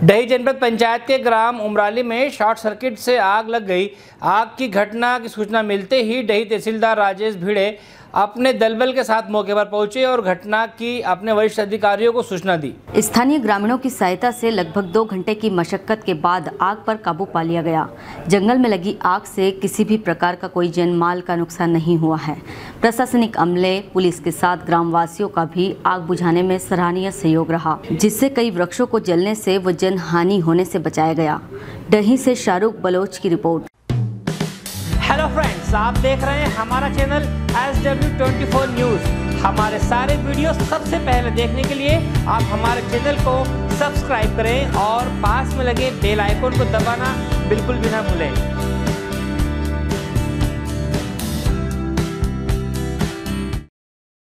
डही जनपद पंचायत के ग्राम उमराली में शॉर्ट सर्किट से आग लग गई। आग की घटना की सूचना मिलते ही डही तहसीलदार राजेश भिड़े अपने दलबल के साथ मौके पर पहुंचे और घटना की अपने वरिष्ठ अधिकारियों को सूचना दी। स्थानीय ग्रामीणों की सहायता से लगभग 2 घंटे की मशक्कत के बाद आग पर काबू पा लिया गया। जंगल में लगी आग से किसी भी प्रकार का कोई जान माल का नुकसान नहीं हुआ है। प्रशासनिक अमले, पुलिस के साथ ग्रामवासियों का भी आग बुझाने में सराहनीय सहयोग रहा, जिससे कई वृक्षों को जलने से व जन हानि होने से बचाया गया। डही से शाहरुख बलोच की रिपोर्ट। हेलो फ्रेंड्स, आप देख रहे हैं हमारा चैनल SW24 न्यूज़। हमारे सारे वीडियो सबसे पहले देखने के लिए आप हमारे चैनल को सब्सक्राइब करें और पास में लगे बेल आइकन को दबाना बिल्कुल भी ना भूलें।